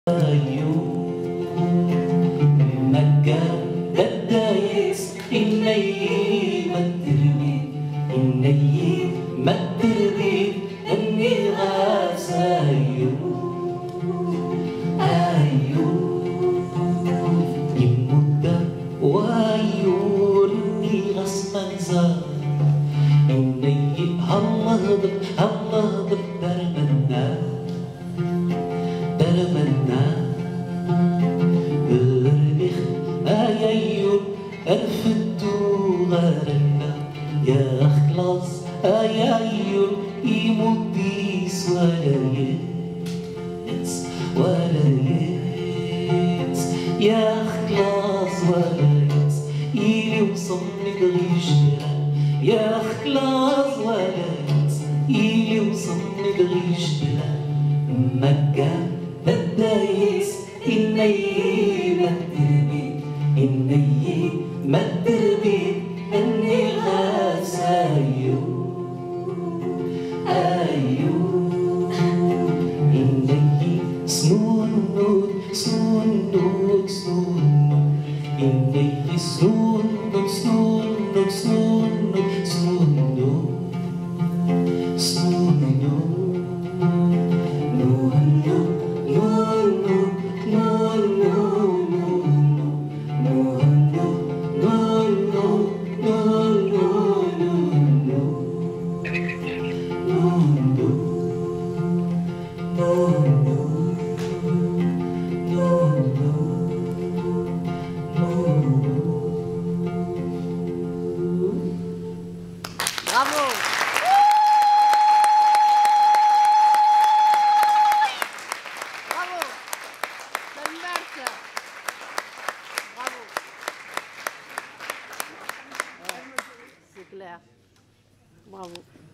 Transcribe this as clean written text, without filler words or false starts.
مكة الدايس إني ما تربي إني غاسايو يمد وعيوني غصبا زار إني الله درمنا الربيخ آيايون الفتو غارنا يا خلاص آيايون يمديس ولا يتس يا خلاص ولا يتس إلي وصلني دغيشتها يا خلاص ولا يتس إلي وصلني دغيشتها مكة الدايس إني ما تربي إني غاسايو إني سنون إني Bravo! Bravo! Belle marche! Bravo! Ouais, c'est clair. Bravo!